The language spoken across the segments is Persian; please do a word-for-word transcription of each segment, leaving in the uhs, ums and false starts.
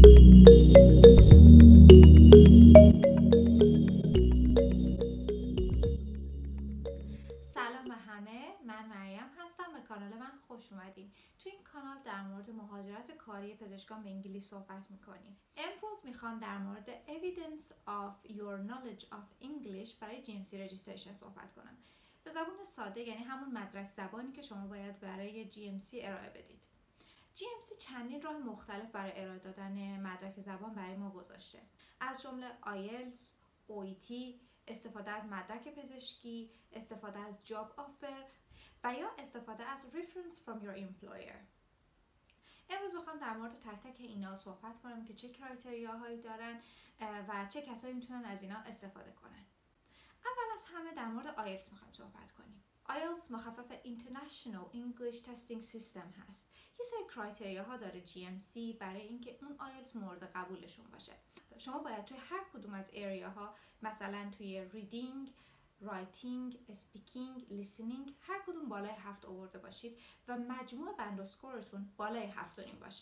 سلام به همه، من مریم هستم. به کانال من خوش اومدین. تو این کانال در مورد مهاجرت کاری پزشکان به انگلیس صحبت میکنیم. امروز میخوام در مورد Evidence of your knowledge of English برای جی ام سی Registration صحبت کنم. به زبان ساده یعنی همون مدرک زبانی که شما باید برای جی ام سی ارائه بدید. جی ام سی چندین راه مختلف برای ارائه دادن مدرک زبان برای ما گذاشته. از جمله آیلتس، او ای تی، استفاده از مدرک پزشکی، استفاده از جاب آفر و یا استفاده از reference from your employer. امروز میخوام در مورد تک تک اینا صحبت کنم که چه کرایتریاهایی دارن و چه کسایی میتونن از اینا استفاده کنن. اول از همه در مورد آیلتس میخوایم صحبت کنیم. آیلتس مخفف International English Testing System هست. یه سری کرایتریاها داره جی ام سی برای اینکه اون آیلتس مورد قبولشون باشه. شما باید توی هر کدوم از اریاها، مثلا توی ریدینگ، رایتینگ، اسپیکینگ، لیسنینگ، هر کدوم بالای هفت آورده باشید و مجموع بند و اسکورتون بالای هفت و نیم باشه.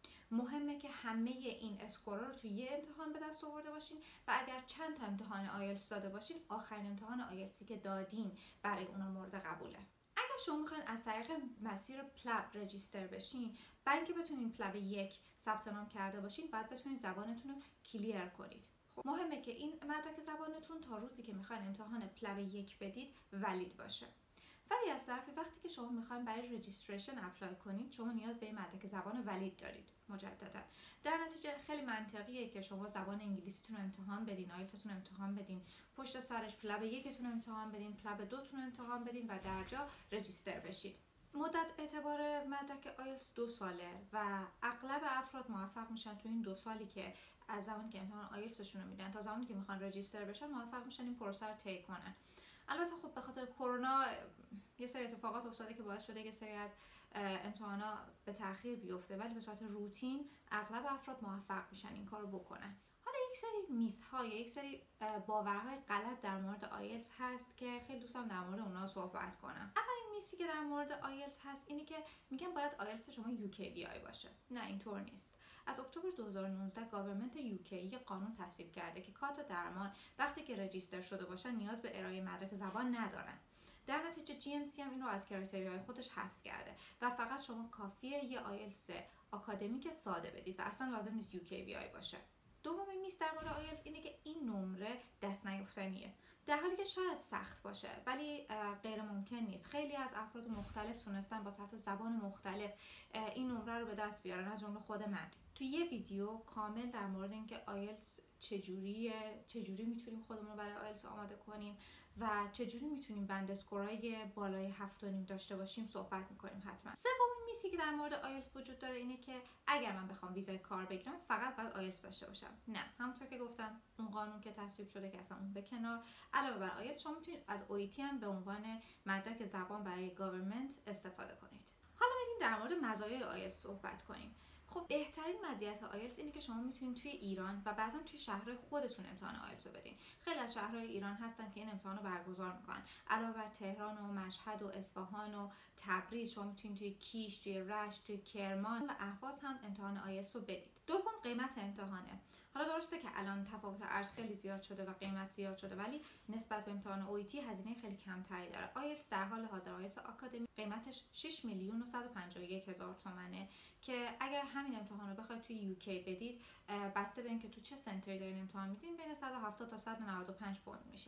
مهمه که همه این اسکورا رو توی یه امتحان به دست آورده باشین و اگر چند تا امتحان آیلتس داده باشین، آخرین امتحان آیلتسی که دادین برای اونا مورد قبوله. اگر شما میخواین از طریق مسیر پلاب رجیستر بشین، برای اینکه بتونین پلاب یک ثبت نام کرده باشین، باید بتونین زبانتون رو کلیر کنید. خب مهمه که این مدرک زبانتون تا روزی که میخواین امتحان پلاب یک بدید ولید باشه. ولی از طرفی وقتی که شما میخواین برای رجیستریشن اپلای کنید، شما نیاز به این مدرک زبان ولید دارید مجددا. در نتیجه خیلی منطقیه که شما زبان انگلیسیتون رو امتحان بدین، آیلتستون رو امتحان بدین، پشت سرش پلاب یکتون رو امتحان بدین، پلاب دوتون رو امتحان بدین و درجا رجیستر بشید. مدت اعتبار مدرک آیلتس دو ساله و اغلب افراد موفق میشن تو این دو سالی که از زمانی که امتحان آیلتسشون رو میدن تا زمانی که میخوان رجیستر بشن موفق میشن این پروسه رو طی کنن. البته خب به خاطر کرونا یه سری اتفاقات افتاده که باعث شده یه سری از امتحانا به تأخیر بیفته، ولی به صورت روتین اغلب افراد موفق میشن این کارو بکنن. حالا یک سری میث ها یا یک سری باورهای غلط در مورد آیلتس هست که خیلی دوستم در مورد اونها صحبت کنم. اولین میثی که در مورد آیلتس هست اینه که میگن باید آیلتس شما یو کی بیای باشه. نه، اینطور نیست. از اکتبر دو هزار و نوزده گاورمنت یو کی یه قانون تصویب کرده که کادر درمان وقتی که رجیستر شده باشن نیاز به ارائه مدرک زبان ندارن. در نتیجه جی ام سی هم این رو از کرایتریای خودش حذف کرده و فقط شما کافیه یه آیلتس آکادمیک ساده بدید و اصلا لازم نیست یو کی بیای باشه. دومین میث در مورد آیلتس اینه که این نمره دست نیافتنیه، در حالی که شاید سخت باشه ولی غیر ممکن نیست. خیلی از افراد مختلف تونستن با سطح زبان مختلف این نمره رو به دست بیارن، از جمله خود من. تو یه ویدیو کامل در مورد اینکه آیلتس چجوریه، چجوری میتونیم خودمون رو برای آیلتس آماده کنیم و چجوری میتونیم بند اسکورای بالای هفت و نیم داشته باشیم صحبت میکنیم حتما. سومین میثی که در مورد آیلتس وجود داره اینه که اگر من بخوام ویزای کار بگیرم فقط باید آیلتس داشته باشم. نه، همونطور که گفتم اون قانون که تصویب شده که اصلا اون به کنار، علاوه بر آیلتس شما میتونید از او ای تی هم به عنوان مدرک زبان برای گاورمنت استفاده کنید. حالا بریم در مورد مزایای آیلتس صحبت کنیم. خب بهترین مزیت آیلتس اینه که شما میتونید توی ایران و بعضا توی شهرهای خودتون امتحان آیلتس رو بدین. خیلی از شهرهای ایران هستن که این امتحان رو برگزار میکنن. علاوه بر تهران و مشهد و اصفهان و تبریز، شما میتونید توی کیش، توی رشت، توی کرمان و اهواز هم امتحان آیلتس رو بدید. دوم، قیمت امتحانه. حالا درسته که الان تفاوت ارز خیلی زیاد شده و قیمت زیاد شده، ولی نسبت به امتحان او ای تی هزینه خیلی کمتری داره. آیلتس در حال حاضر آیلتس آکادمی قیمتش شش میلیون و صد و پنجاه و یک هزار تومانه که اگر همین امتحان رو بخواید توی یو کی بدید، بسته به اینکه تو چه سنتری دارین امتحان میدین، بین صد و هفتاد تا صد و نود و پنج پوند میشه.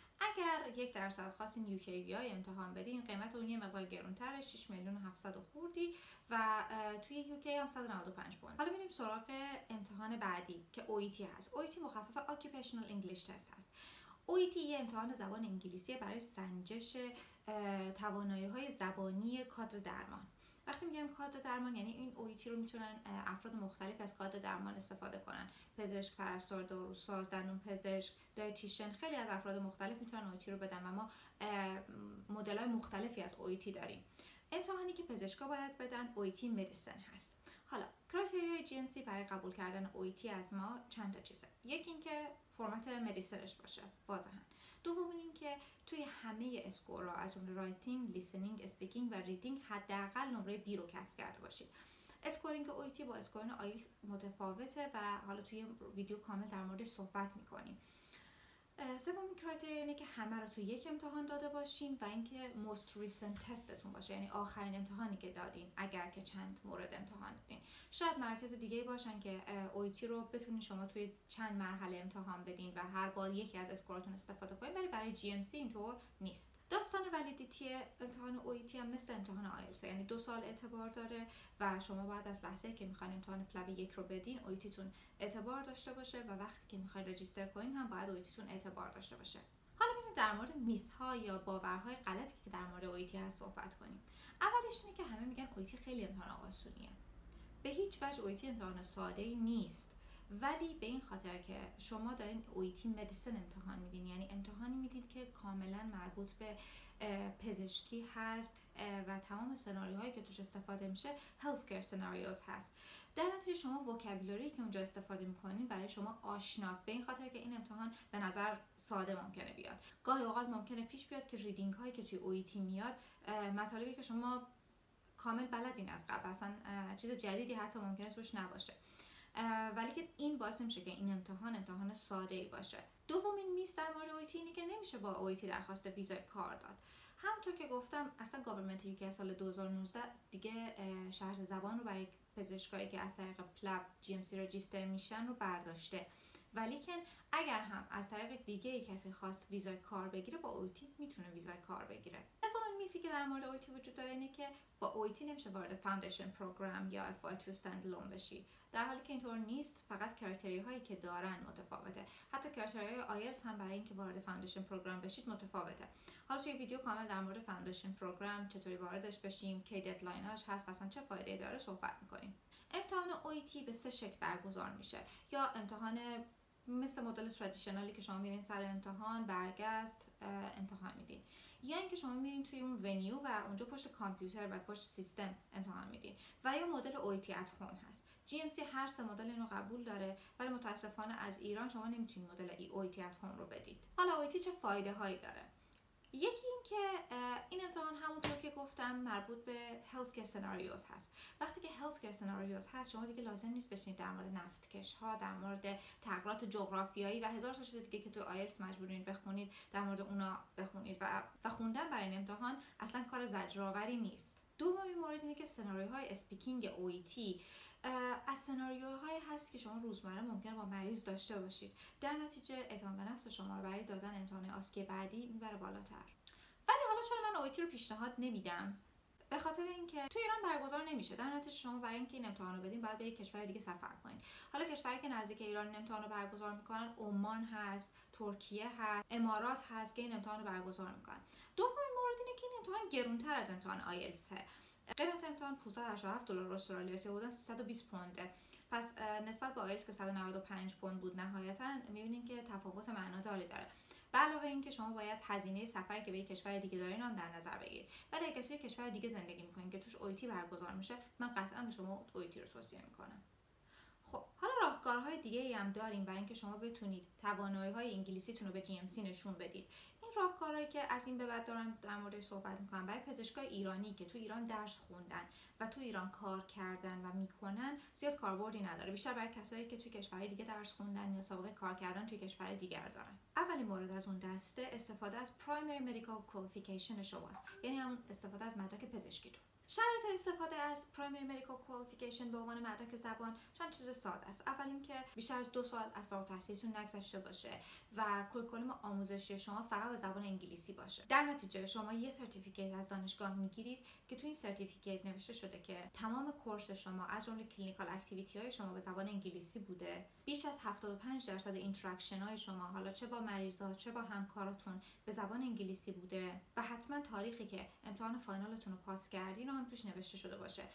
اگر یک درصد خواستین یو کی بیای امتحان بدین، قیمت اون یه مقدار گرونتره، شش میلیون و هفتصد خوردی و توی یو کی هم صد و نود و پنج پوند. حالا میریم سراغ امتحان بعدی که او ای تی هست. او ای تی مخفف Occupational English Test هست. او ای تی یه امتحان زبان انگلیسی برای سنجش توانایی‌های زبانی کادر درمان. وقتی میگم کادر درمان یعنی این او ای تی رو میتونن افراد مختلف از کادر درمان استفاده کنن. پزشک، پرستار، داروساز، دندون پزشک، دایتیشن، خیلی از افراد مختلف میتونن او ای تی رو بدن و ما مدل‌های مختلفی از او ای تی داریم. امتحانی که پزشکا باید بدن او ای تی مدیسن هست. حالا کرایتریای جی ام سی برای قبول کردن او ای تی از ما چند تا چیزه. یکی اینکه فرمت مدیسنش باشه واضحاً. دوم اینکه توی همه اسکورها از جمله رایتینگ، لیسنینگ، اسپیکینگ و ریدینگ حداقل نمره بی رو کسب کرده باشید. اسکورینگ اویتی با اسکورینگ آیلتس متفاوته و حالا توی ویدیو کامل در موردش صحبت میکنیم. سومین کرایتریا اینه که همه رو توی یک امتحان داده باشین و اینکه most recent تستتون باشه، یعنی آخرین امتحانی که دادین اگر که چند مورد امتحان دادین. شاید مرکز دیگه باشن که اویتی رو بتونین شما توی چند مرحله امتحان بدین و هر بار یکی از اسکوراتون استفاده کنین، ولی برای جی ام سی اینطور نیست. داستان ولیدیتی امتحان اویتی هم مثل امتحان آیلتس، یعنی دو سال اعتبار داره و شما باید از لحظه که میخواین امتحان پلب یک رو بدین اویتیتون اعتبار داشته باشه و وقتی که میخواین رجیستر کنین هم باید اویتیتون اعتبار داشته باشه. حالا میریم در مورد میث ها یا باورهای غلطی که در مورد اویتی هست صحبت کنیم. اولش اینه که همه میگن اویتی خیلی امتحان آسونیه. به هیچ وجه اویتی امتحان ساده‌ای نیست، ولی به این خاطر که شما دارین اویتی مدیسن امتحان میدین، یعنی امتحانی میدین که کاملا مربوط به پزشکی هست و تمام سناریوهایی که توش استفاده میشه هلث کیر سناریوز هست. در نتیجه شما وکابولری که اونجا استفاده میکنین برای شما آشناست، به این خاطر که این امتحان به نظر ساده ممکنه بیاد. گاهی اوقات ممکنه پیش بیاد که ریدینگ هایی که توی اویتی میاد مطالبی که شما کامل بلدین از قبل، اصلا چیز جدیدی حتی ممکنه توش نباشه، ولی که این باعث میشه که این امتحان امتحان ساده ای باشه. دومین میث در مورد اویتی اینه که نمیشه با اویتی درخواست ویزای کار داد. همونطور که گفتم اصلا گاورمنت یوکی از سال دو هزار و نوزده دیگه شرط زبان رو برای پزشکایی که از طریق پلب جی ام سی رجیستر میشن رو برداشته، ولی که اگر هم از طریق دیگه ای کسی خواست ویزای کار بگیره با اویتی میتونه ویزای کار بگیره. سومین میثی که در مورد اویتی وجود داره اینه که با اویتی نمیشه وارد فاندیشن پروگرام یا اف وای تو استندالون بشی، در حالی که اینطور نیست. فقط کرایتریا هایی که دارن متفاوته. حتی کرایتریای آیلتس هم برای اینکه وارد فاندیشن پروگرام بشید متفاوته. حالا توی ویدیو کامل در مورد فاندیشن پروگرام چطوری واردش بشیم، کی ددلایناش هست و اصلا چه فایده‌ای داره صحبت می‌کنیم. امتحان اویتی به سه شکل برگزار میشه. یا امتحان مثل مدل ترادیشنالی که شما میرین سر امتحان برگشت امتحان میدین، یا اینکه شما میرین توی اون ونیو و اونجا پشت کامپیوتر و پشت سیستم امتحان میدین، و یا مدل اویتی ات هوم هست. جی ام سی هر سه مدل اینو قبول داره، ولی متاسفانه از ایران شما نمیتونید مدل ای اویتی ات هوم رو بدید. حالا اویتی چه فایده هایی داره؟ یکی این که این امتحان همونطور که گفتم مربوط به هلث کیر سناریوز هست. وقتی که هلث کیر سناریوز هست شما دیگه لازم نیست بشینید در مورد نفتکش ها، در مورد تغییرات جغرافیایی و هزار تا چیز دیگه که تو آیلتس مجبورین بخونید در مورد اونا بخونید و و خوندن برای این امتحان اصلا کار زجرآوری نیست. دومین مورد اینه که سناریوهای اسپیکینگ اویتی از سناریوهایی هست که شما روزمره ممکنه با مریض داشته باشید، در نتیجه اعتماد به نفس شما رو برای دادن امتحان آسکی بعدی میبره بالاتر. ولی حالا چرا من اویتی رو پیشنهاد نمیدم؟ به خاطر اینکه تو ایران برگزار نمیشه، در نتیجه شما برای اینکه این امتحان رو بدین باید به یک کشور دیگه سفر کنید. حالا کشوری که نزدیک ایران این امتحان رو برگزار میکنن عمان هست، ترکیه هست، امارات هست که این امتحان رو برگزار میکنن. دومین مورد اینه که این امتحان گرونتر از امتحان آیلتس. قیمت امتحان پانصد و هشتاد و هفت دلار استرالیا یا حدود سیصد و بیست پونده. پس نسبت به آیلتس که صد و نود و پنج پوند بود نهایتا می‌بینین که تفاوت معناداری داره. به علاوه اینکه شما باید هزینه سفری که به یک کشور دیگه دارین هم در نظر بگیرید. ولی اگه توی کشور دیگه زندگی می‌کنین که توش اویتی برگزار میشه، من قطعا به شما اویتی رو توصیه می‌کنم. خب حالا راهکارهای دیگه‌ای هم داریم برای اینکه شما بتونید توانایی‌های انگلیسیتون رو به جی ام سی نشون بدید. این راهکارهایی که از این به بعد دارم در موردش صحبت می‌کنم برای پزشکای ایرانی که تو ایران درس خوندن و تو ایران کار کردن و میکنن زیاد کاربردی نداره، بیشتر برای کسایی که توی کشورهای دیگه درس خوندن یا سابقه کار کردن توی کشور دیگر دارن. اولین مورد از اون دسته استفاده از پرایمری مدیکال کوالیفیکیشن شماست، یعنی همون استفاده از مدرک پزشکیتون. شرایط استفاده از پرایمری مدیکال کوالیفیکیشن به عنوان مدرک زبان چند چیز ساده است. اول اینکه بیشتر از دو سال از فارغ التحصیلیتون نگذشته باشه و کریکولوم آموزشی شما فقط به زبان انگلیسی باشه. در نتیجه شما یه سرتیفیکیت از دانشگاه میگیرید که تو این سرتیفیکیت نوشته شده که تمام کورس شما از جمله کلینیکال اکتیویتی های شما به زبان انگلیسی بوده. بیش از هفتاد و پنج درصد اینتراکشن های شما حالا چه با مریضا چه با همکاراتون به زبان انگلیسی بوده و حتما تاریخی که امتحان فاینالتون رو پاس کردین هم توش نوشته شده باشه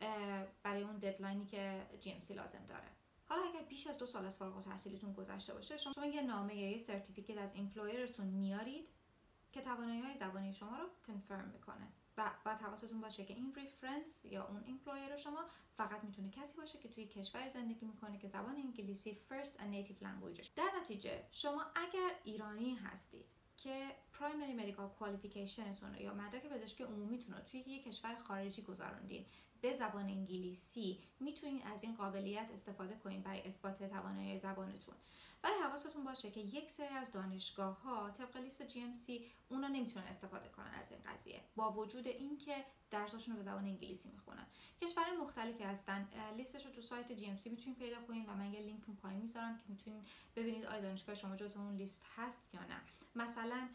برای اون ددلاینی که جی ام سی لازم داره. حالا اگر بیش از دو سال از فارغ التحصیلیتون گذشته باشه شما یه نامه یا یه سرتیفیکیت از ایمپلویرتون میارید که توانایی‌های زبانی شما رو کنفرم میکنه و بعد حواستون باشه که این ریفرنس یا اون ایمپلویر شما فقط میتونه کسی باشه که توی کشور زندگی میکنه که زبان انگلیسی فرست و نیتیو لنگویجش. در نتیجه شما اگر ایرانی هستید که پرایمری مدیکال کوالیفیکیشنتون رو یا مدرک پزشکی عمومیتون رو توی یک کشور خارجی گذروندین به زبان انگلیسی، میتونین از این قابلیت استفاده کنین برای اثبات توانایی زبانتون. ولی حواستون باشه که یک سری از دانشگاه‌ها طبق لیست جی ام سی اونا نمیتونن استفاده کنن از این قضیه، با وجود اینکه درساشون رو به زبان انگلیسی میخونن. کشورهای مختلفی هستن، لیستش رو تو سایت جی ام سی میتونین پیدا کنین و من یه لینک اون پایین میذارم که میتونین ببینید آیا دانشگاه شما جزو اون لیست هست یا نه. مثلا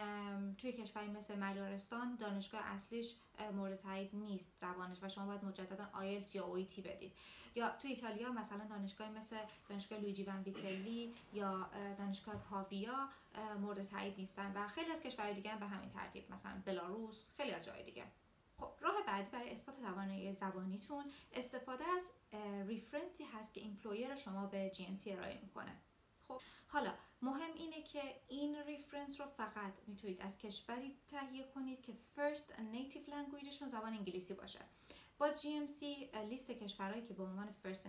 توی کشوری مثل مهاجرت دانشگاه اصلیش مورد تایید نیست زبانش و شما باید مجددا آیلتس یا او ای تی بدید. یا تو ایتالیا مثلا دانشگاه مثل دانشگاه لویجی ون ویتلی یا دانشگاه پاویا مورد تایید نیستن و خیلی از کشورهای دیگه هم به همین ترتیب، مثلا بلاروس، خیلی از جای دیگه. خب راه بعدی برای اثبات توانایی زبانیتون استفاده از ریفرنسی هست که ایمپلویر شما به جی ام سی ارائه میکنه. خب حالا مهم اینه که این ریفرنس رو فقط میتونید از کشوری تهیه کنید که فرست نیتیو لنگویجشون زبان انگلیسی باشه. باز جی ام سی لیست کشورهایی که به عنوان فرست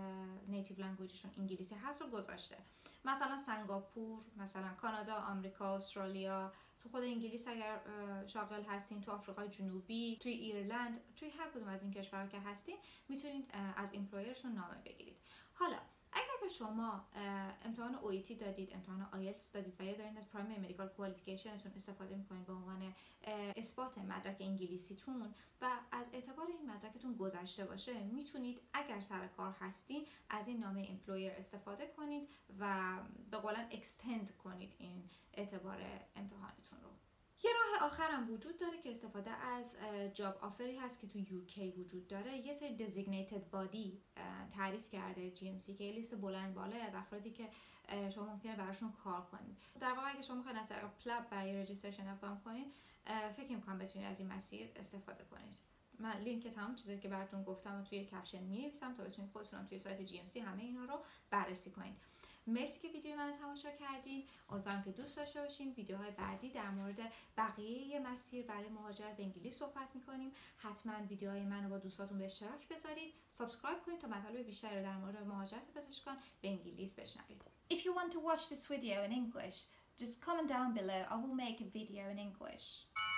نیتیو لنگویجشون انگلیسی هست رو گذاشته. مثلا سنگاپور، مثلا کانادا، آمریکا، استرالیا، تو خود انگلیس اگر شاغل هستین، تو آفریقای جنوبی، توی ایرلند، توی هر کدوم از این کشورها که هستین میتونید از ایمپلویرشون نامه بگیرید. حالا اگر که شما امتحان او ای تی دادید، امتحان آیلتس دادید و یا دارین از پرایمری مدیکال کوالیفیکیشنتون استفاده میکنید به عنوان اثبات مدرک انگلیسیتون و از اعتبار این مدرکتون گذشته باشه، میتونید اگر سر کار هستین از این نامه ایمپلویر استفاده کنید و به قولن اکستند کنید این اعتبار امتحانتون رو. یه راه آخر هم وجود داره که استفاده از جاب آفری هست که تو یوکی وجود داره. یه سری designated body تعریف کرده جی ام سی که لیست بلند بالای از افرادی که شما ممکنه براشون کار کنید. در واقع اگه شما میخواین از طریق پلاب برای رجیستریشن اقدام کنید، فکر می‌کنم بتونید از این مسیر استفاده کنید. من لینک تمام چیزایی که براتون گفتم و توی کپشن می‌نویسم تا بتونید خودتون هم توی سایت جی ام سی همه اینا رو بررسی کنید. مرسی که ویدیو منو تماشا کردین. امیدوارم که دوست داشته باشین. ویدیوهای بعدی در مورد بقیه مسیر برای مهاجرت به انگلیس صحبت میکنیم. حتما ویدیوهای منو با دوستاتون به اشتراک بذارید. سابسکرایب کنید تا مطالب بیشتری رو در مورد مهاجرت پزشکان به انگلیس بشنوید. If you want to watch this video in English, just comment down below. I will make a video in English.